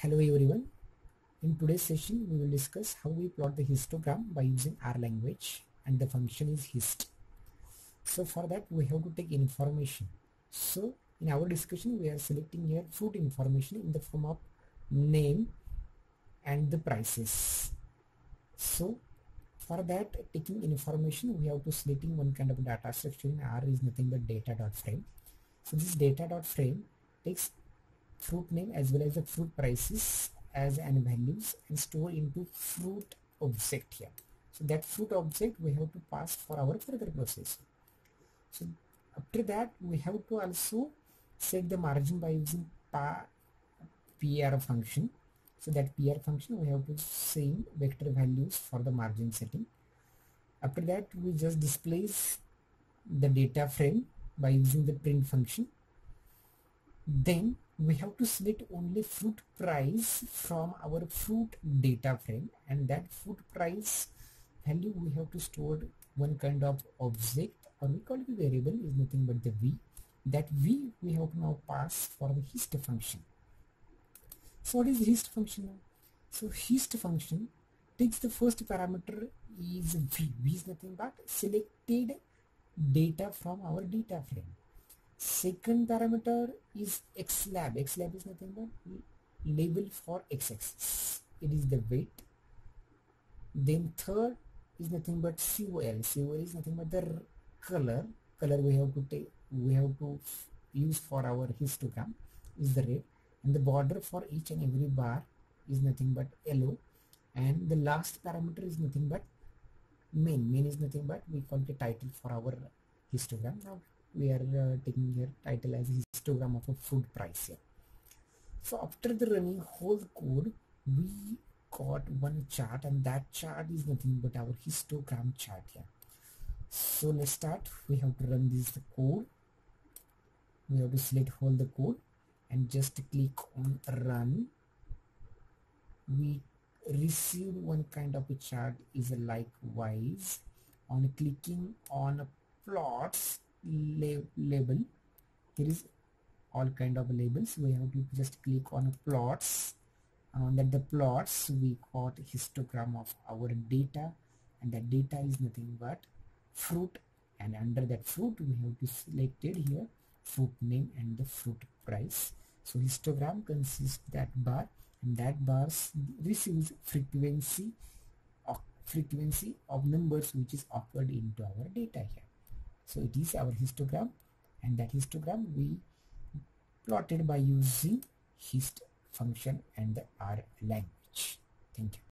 Hello everyone. In today's session we will discuss how we plot the histogram by using R language, and the function is hist. So for that we have to take information. So in our discussion we are selecting here fruit information in the form of name and the prices. So for that, taking information, we have to selecting one kind of data structure in R is nothing but data.frame. So this data.frame takes fruit name as well as the fruit prices as and values and store into fruit object here. So that fruit object we have to pass for our further process. So after that we have to also set the margin by using PR function. So that PR function we have to same vector values for the margin setting. After that we just displays the data frame by using the print function. Then we have to select only fruit price from our fruit data frame, and that fruit price value we have to store one kind of object, or we call it a variable, is nothing but the v. That v we have to now pass for the hist function. So what is the hist function now? So hist function takes the first parameter is v. V is nothing but selected data from our data frame. Second parameter is xlab. Xlab is nothing but label for x-axis. It is the weight. Then third is nothing but COL. COL is nothing but the color. Color we have to use for our histogram is the red, and the border for each and every bar is nothing but yellow, and the last parameter is nothing but main. Main is nothing but we call the title for our histogram. Now we are taking here title as histogram of a food price here. So after the running whole code, we got one chart, and that chart is nothing but our histogram chart here. So let's start. We have to run this code. We have to select whole the code and just click on run. We receive one kind of a chart is likewise. On clicking on plots label, there is all kind of labels. We have to just click on plots. That the plots we got histogram of our data, and that data is nothing but fruit, and under that fruit we have to select it here fruit name and the fruit price. So histogram consists that bar, and that bar receives frequency of numbers which is occurred into our data here. So it is our histogram, and that histogram we plotted by using hist function and the R language. Thank you.